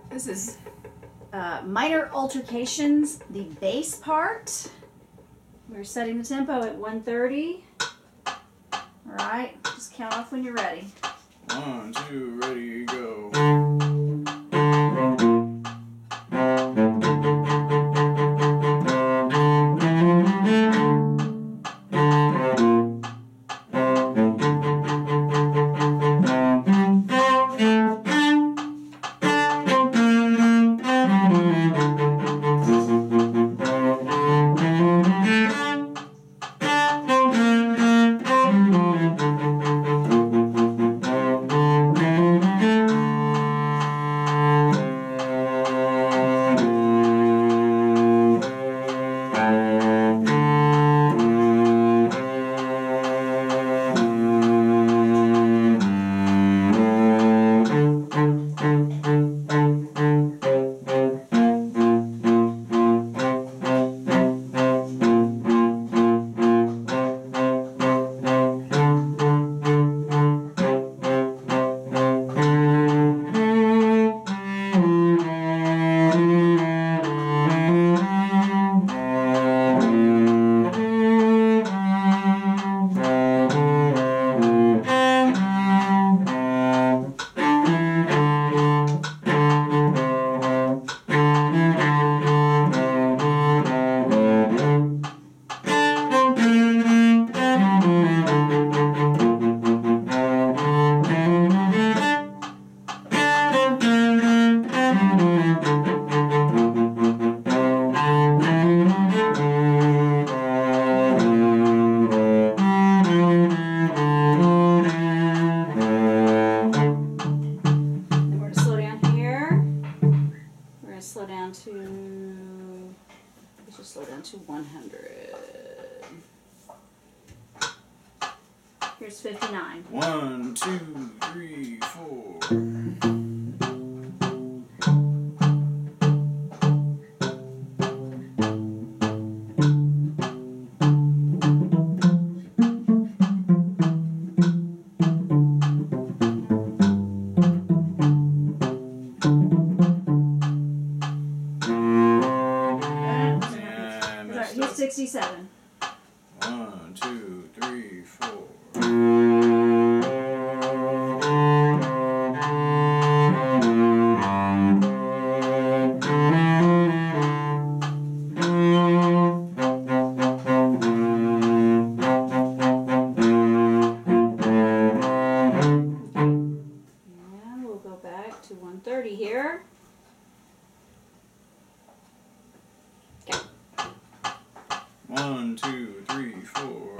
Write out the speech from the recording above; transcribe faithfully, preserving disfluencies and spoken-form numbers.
This is uh, minor altercations, the bass part. We're setting the tempo at one thirty. All right, just count off when you're ready. One, two, ready, go. Slow down to, let's just slow down to one hundred. Here's fifty-nine. One, two, three, four. Here's sixty-seven. One, two, three, four. And we'll go back to one thirty here. Okay. One, two, three, four.